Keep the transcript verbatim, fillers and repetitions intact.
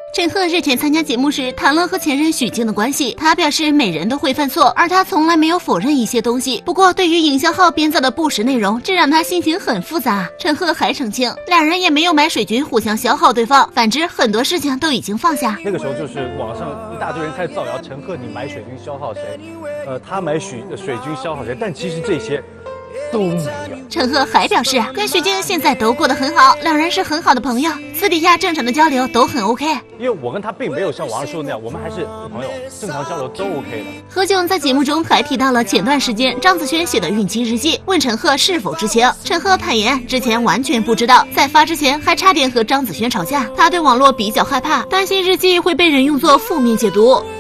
陈赫日前参加节目时谈了和前任许静的关系，他表示每人都会犯错，而他从来没有否认一些东西。不过对于营销号编造的不实内容，这让他心情很复杂。陈赫还澄清，两人也没有买水军互相消耗对方，反之很多事情都已经放下。 那个时候就是网上一大堆人开始造谣，陈赫你买水军消耗谁？呃，他买许水军消耗谁？但其实这些都没有。 陈赫还表示，跟许静现在都过得很好，两人是很好的朋友，私底下正常的交流都很 OK。 因为我跟他并没有像网上说的那样，我们还是朋友，正常交流都 OK 的。 何炅在节目中还提到了前段时间张子萱写的孕期日记，问陈赫是否知情。陈赫坦言之前完全不知道，在发之前还差点和张子萱吵架。他对网络比较害怕，担心日记会被人用作负面解读。